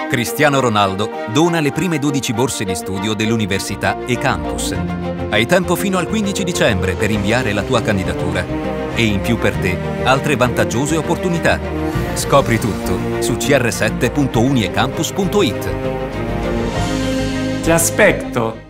Cristiano Ronaldo dona le prime 12 borse di studio dell'università e campus. Hai tempo fino al 15 dicembre per inviare la tua candidatura. E in più per te, altre vantaggiose opportunità. Scopri tutto su cr7.uniecampus.it. Ti aspetto!